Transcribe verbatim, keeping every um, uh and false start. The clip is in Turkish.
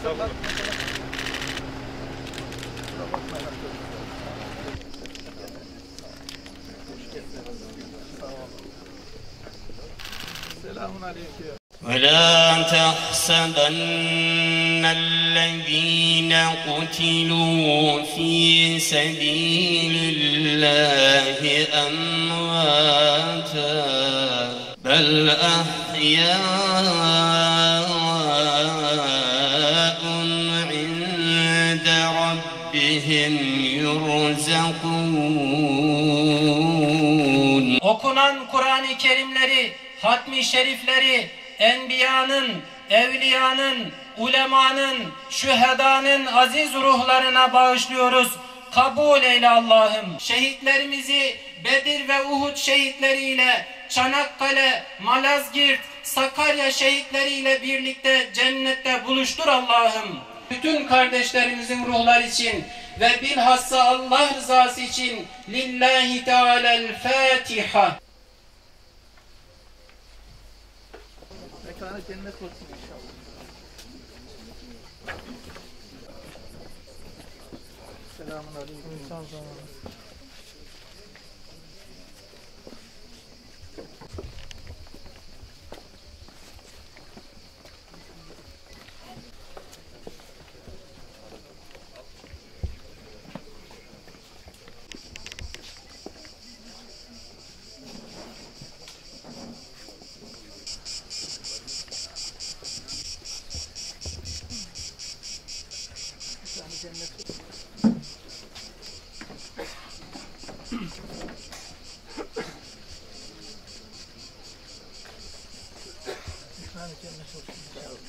Estağfurullah. Selamun aleyküm. وَلَا تَحْسَبَنَّ الَّذ۪ينَ قُتِلُوا فِي سَب۪يلِ اللّٰهِ أَمْوَاتًا بَلْ أَحْيَاءٌ عِنْدَ رَبِّهِمْ يُرْزَقُونَ. Okunan Kur'an-ı Kerimleri, hatmi şerifleri, enbiyanın, evliyanın, ulemanın, şühedanın aziz ruhlarına bağışlıyoruz. Kabul eyle Allah'ım. Şehitlerimizi Bedir ve Uhud şehitleriyle, Çanakkale, Malazgirt, Sakarya şehitleriyle birlikte cennette buluştur Allah'ım. Bütün kardeşlerimizin ruhları için ve bilhassa Allah rızası için Lillahi Teala'l-Fatiha. Mekanı cennet olsun inşallah. Selamun aleyküm. Sağ olun. Cennet. Cennet olsun.